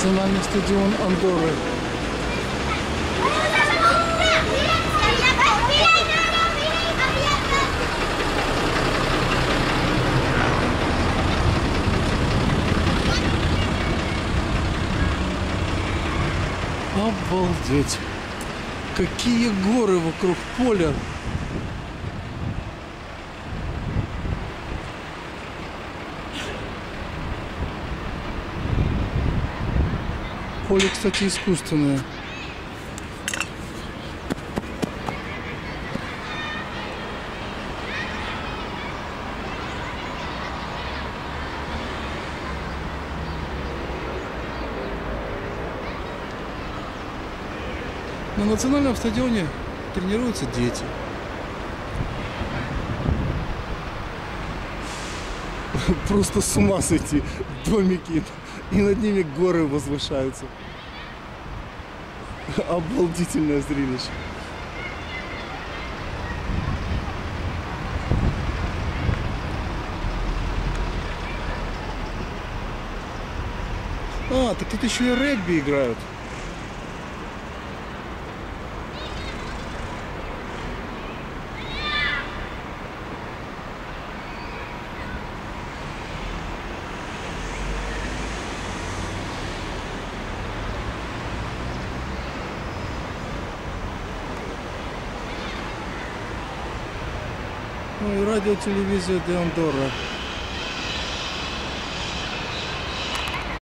Национальный стадион Андорры. Обалдеть! Какие горы вокруг поля! Поле, кстати, искусственное. На национальном стадионе тренируются дети. Просто с ума сойти. Домики, и над ними горы возвышаются. Обалдительное зрелище. А, так тут еще и регби играют. Ну и радио-телевизия де Андорра.